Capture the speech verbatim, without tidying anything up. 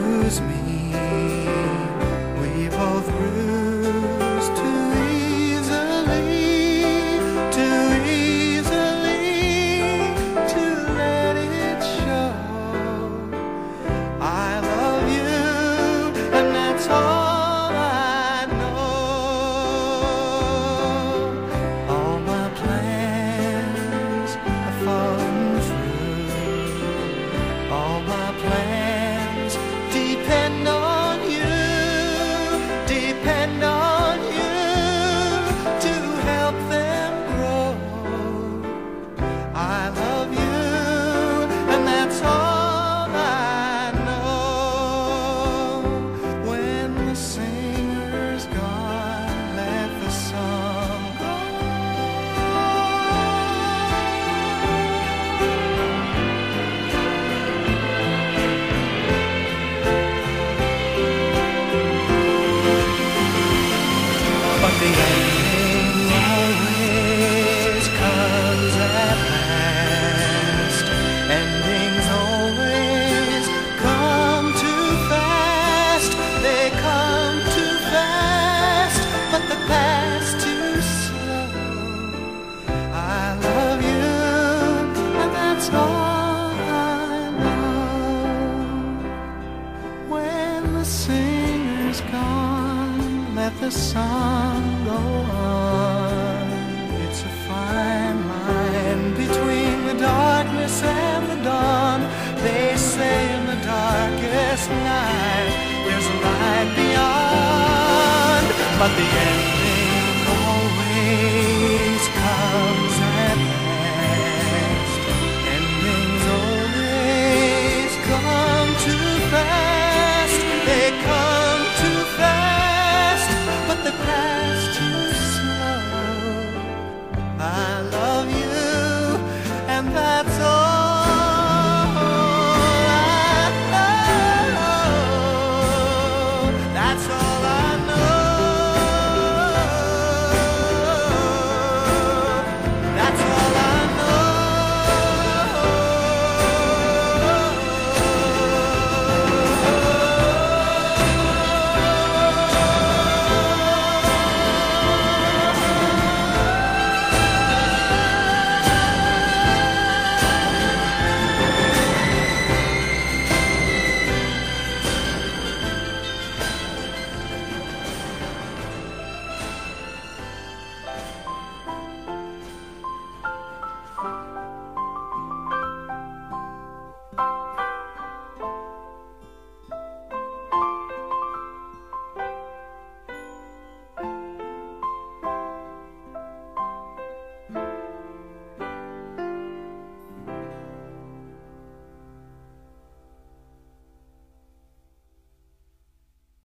bruise me. We both bruise too easily, too easily to let it show. I love you, and that's all I know. All my plans have fallen through. All my plans depend on you, depend on you to help them grow. I love you, and that's all I know. When the singer's gone, let the song go. But the ending always comes at last. Endings always come too fast. They come too fast, but the past too slow. I love you, and that's all I know. When the singer's gone, let the sun go on. It's a fine line between the darkness and the dawn. They say in the darkest night there's a light beyond, but the ending always comes